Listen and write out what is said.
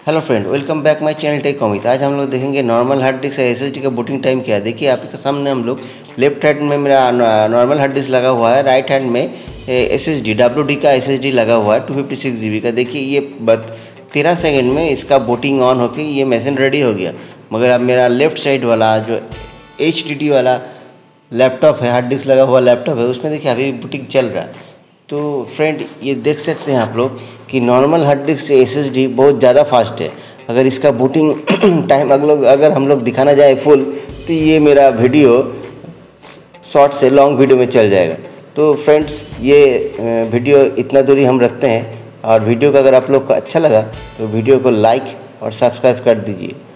Hello friend, welcome back my channel tech Amit. आज हम लोग देखेंगे नॉर्मल हार्ड डिस्क एसएसडी का बूटिंग टाइम क्या है। देखिए आपके सामने हम लोग लेफ्ट हैंड में मेरा नॉर्मल हार्ड डिस्क लगा हुआ है, राइट हैंड में एसएसडी WD का एसएसडी लगा हुआ है 256 GB का। देखिए ये 13 सेकंड में इसका बूटिंग ऑन होके ये मशीन रेडी हो गया। मगर अब मेरा लेफ्ट साइड वाला जो HDD वाला लैपटॉप है, हार्ड डिस्क लगा हुआ लैपटॉप है, उसमें देखिए अभी बूटिंग चल रहा है। तो फ्रेंड ये देख सकते हैं आप लोग कि नॉर्मल हार्ड डिस्क से एसएसडी बहुत ज़्यादा फास्ट है। अगर इसका बूटिंग टाइम अगर हम लोग दिखाना जाए फुल, तो ये मेरा वीडियो शॉर्ट से लॉन्ग वीडियो में चल जाएगा। तो फ्रेंड्स ये वीडियो इतना दूरी हम रखते हैं, और वीडियो का अगर आप लोग को अच्छा लगा तो वीडियो को लाइक और सब्सक्राइब कर दीजिए।